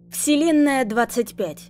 Вселенная 25.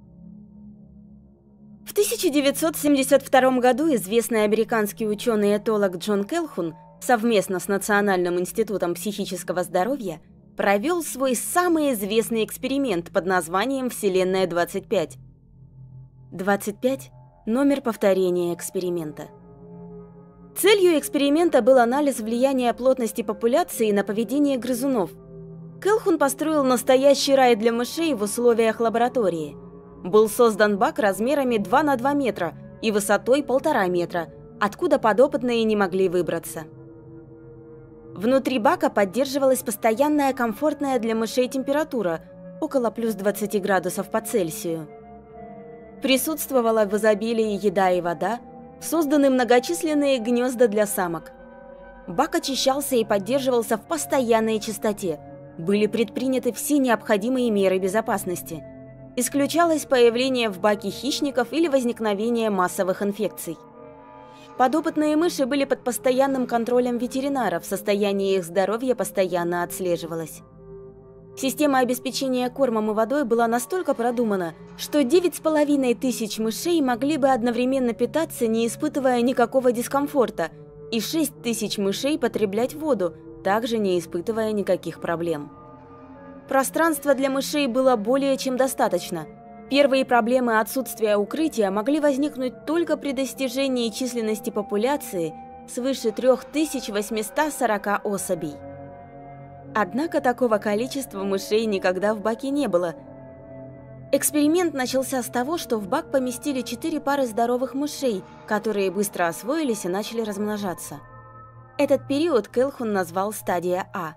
В 1972 году известный американский ученый-этолог Джон Кэлхун совместно с Национальным институтом психического здоровья провел свой самый известный эксперимент под названием Вселенная 25. 25 – номер повторения эксперимента. Целью эксперимента был анализ влияния плотности популяции на поведение грызунов. Кэлхун построил настоящий рай для мышей в условиях лаборатории. Был создан бак размерами 2 на 2 метра и высотой 1,5 метра, откуда подопытные не могли выбраться. Внутри бака поддерживалась постоянная комфортная для мышей температура, около плюс 20 градусов по Цельсию. Присутствовала в изобилии еда и вода, созданы многочисленные гнезда для самок. Бак очищался и поддерживался в постоянной чистоте. Были предприняты все необходимые меры безопасности. Исключалось появление в баке хищников или возникновение массовых инфекций. Подопытные мыши были под постоянным контролем ветеринаров, состояние их здоровья постоянно отслеживалось. Система обеспечения кормом и водой была настолько продумана, что 9500 мышей могли бы одновременно питаться, не испытывая никакого дискомфорта, и 6000 мышей потреблять воду, также не испытывая никаких проблем. Пространства для мышей было более чем достаточно. Первые проблемы отсутствия укрытия могли возникнуть только при достижении численности популяции свыше 3840 особей. Однако такого количества мышей никогда в баке не было. Эксперимент начался с того, что в бак поместили 4 пары здоровых мышей, которые быстро освоились и начали размножаться. Этот период Кэлхун назвал стадия А.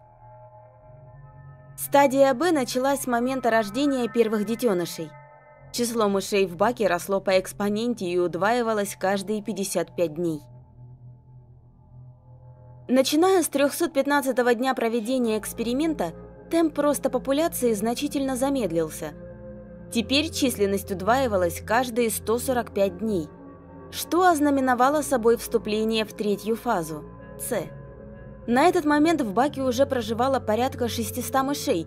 Стадия Б началась с момента рождения первых детенышей. Число мышей в баке росло по экспоненте и удваивалось каждые 55 дней. Начиная с 315-го дня проведения эксперимента, темп роста популяции значительно замедлился. Теперь численность удваивалась каждые 145 дней, что ознаменовало собой вступление в третью фазу – С. На этот момент в баке уже проживало порядка 600 мышей.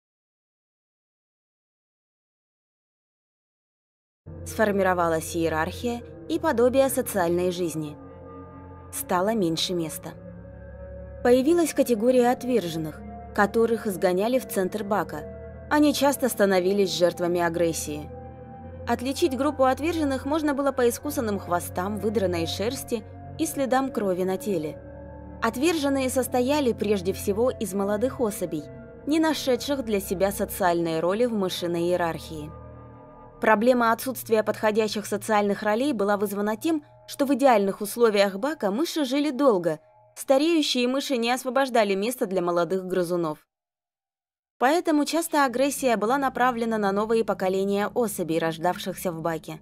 Сформировалась иерархия и подобие социальной жизни. Стало меньше места. Появилась категория отверженных, которых изгоняли в центр бака. Они часто становились жертвами агрессии. Отличить группу отверженных можно было по искусанным хвостам, выдранной шерсти и следам крови на теле. Отверженные состояли прежде всего из молодых особей, не нашедших для себя социальные роли в мышиной иерархии. Проблема отсутствия подходящих социальных ролей была вызвана тем, что в идеальных условиях бака мыши жили долго, стареющие мыши не освобождали место для молодых грызунов. Поэтому часто агрессия была направлена на новые поколения особей, рождавшихся в баке.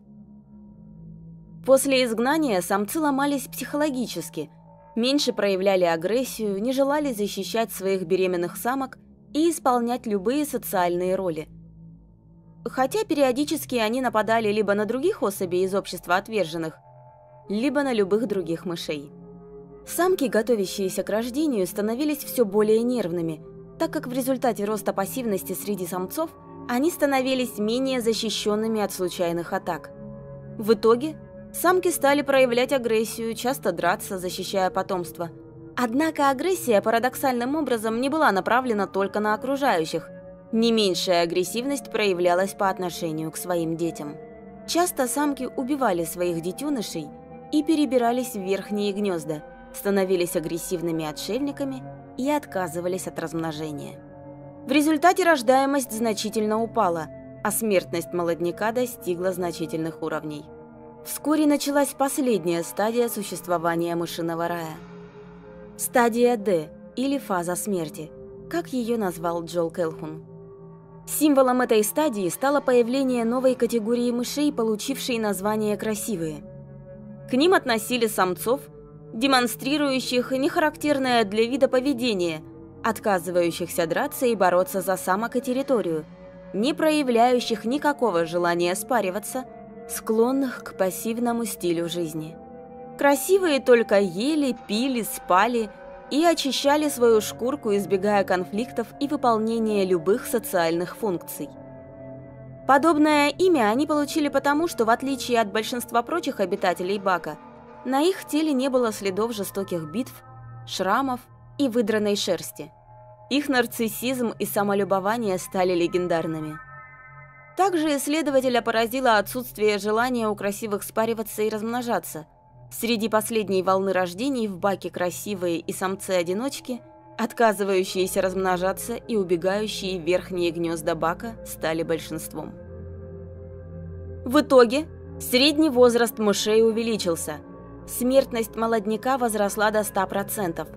После изгнания самцы ломались психологически, меньше проявляли агрессию, не желали защищать своих беременных самок и исполнять любые социальные роли. Хотя периодически они нападали либо на других особей из общества отверженных, либо на любых других мышей. Самки, готовящиеся к рождению, становились все более нервными, так как в результате роста пассивности среди самцов они становились менее защищенными от случайных атак. В итоге самки стали проявлять агрессию, часто драться, защищая потомство. Однако агрессия парадоксальным образом не была направлена только на окружающих. Не меньшая агрессивность проявлялась по отношению к своим детям. Часто самки убивали своих детенышей и перебирались в верхние гнезда, становились агрессивными отшельниками и отказывались от размножения. В результате рождаемость значительно упала, а смертность молодняка достигла значительных уровней. Вскоре началась последняя стадия существования мышиного рая. Стадия Д, или фаза смерти, как ее назвал Джон Кэлхун. Символом этой стадии стало появление новой категории мышей, получившей название «красивые». К ним относили самцов, демонстрирующих нехарактерное для вида поведение, отказывающихся драться и бороться за самок и территорию, не проявляющих никакого желания спариваться, склонных к пассивному стилю жизни. Красивые только ели, пили, спали и очищали свою шкурку, избегая конфликтов и выполнения любых социальных функций. Подобное имя они получили потому, что в отличие от большинства прочих обитателей Бака, на их теле не было следов жестоких битв, шрамов и выдранной шерсти. Их нарциссизм и самолюбование стали легендарными. Также исследователя поразило отсутствие желания у красивых спариваться и размножаться. Среди последней волны рождений в Баке красивые и самцы-одиночки, отказывающиеся размножаться и убегающие в верхние гнезда Бака, стали большинством. В итоге средний возраст мышей увеличился. Смертность молодняка возросла до 100%.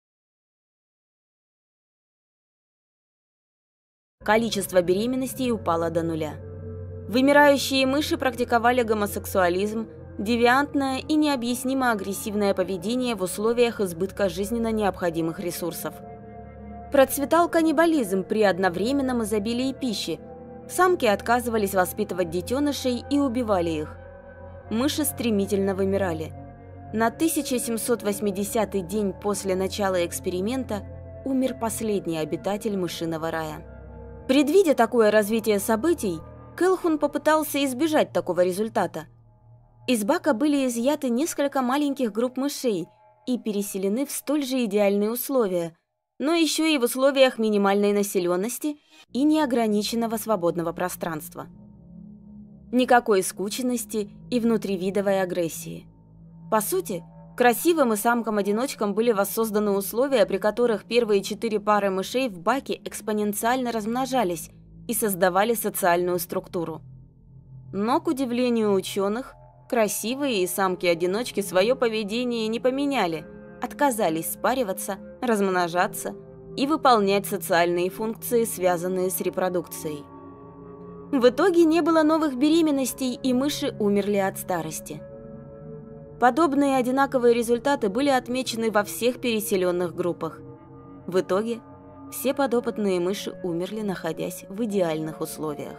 Количество беременностей упало до нуля. Вымирающие мыши практиковали гомосексуализм, девиантное и необъяснимо агрессивное поведение в условиях избытка жизненно необходимых ресурсов. Процветал каннибализм при одновременном изобилии пищи. Самки отказывались воспитывать детенышей и убивали их. Мыши стремительно вымирали. На 1780-й день после начала эксперимента умер последний обитатель мышиного рая. Предвидя такое развитие событий, Кэлхун попытался избежать такого результата. Из Бака были изъяты несколько маленьких групп мышей и переселены в столь же идеальные условия, но еще и в условиях минимальной населенности и неограниченного свободного пространства. Никакой скученности и внутривидовой агрессии. По сути, красивым и самкам-одиночкам были воссозданы условия, при которых первые 4 пары мышей в Баке экспоненциально размножались и создавали социальную структуру. Но, к удивлению ученых, красивые и самки-одиночки свое поведение не поменяли, отказались спариваться, размножаться и выполнять социальные функции, связанные с репродукцией. В итоге не было новых беременностей, и мыши умерли от старости. Подобные одинаковые результаты были отмечены во всех переселенных группах. В итоге все подопытные мыши умерли, находясь в идеальных условиях.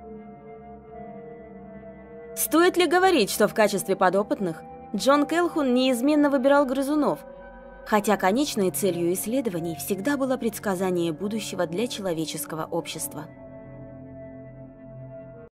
Стоит ли говорить, что в качестве подопытных Джон Кэлхун неизменно выбирал грызунов, хотя конечной целью исследований всегда было предсказание будущего для человеческого общества?